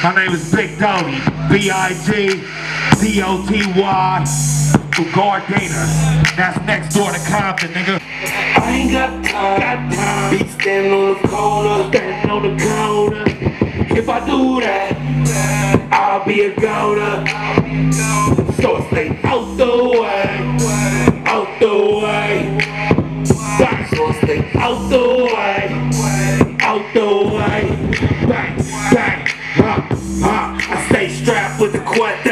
My name is Big Doty, B-I-G-D-O-T-Y, from Gardena. That's next door to Compton, nigga. I ain't got time. Be standing on the corner, If I do that, I'll be a goner. So I stay out the way. Back, so I stay out the way. Bang, bang, I stay strapped with the quad.